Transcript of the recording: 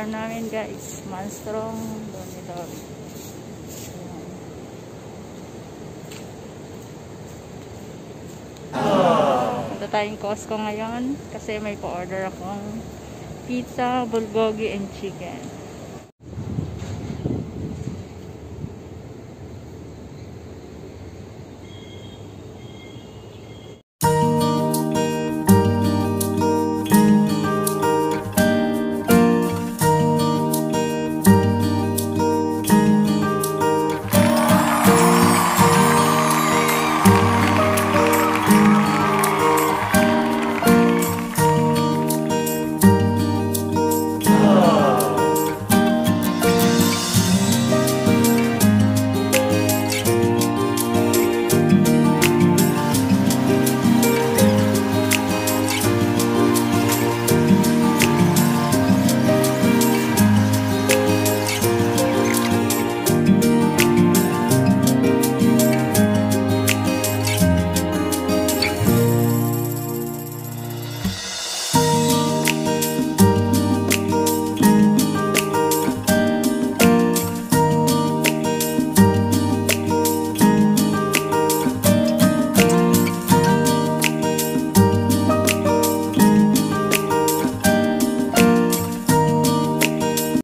ulam namin guys. Manstrong, dori-dori. Punta tayong Costco ngayon kasi may pa-order akong pizza, bulgogi, and chicken.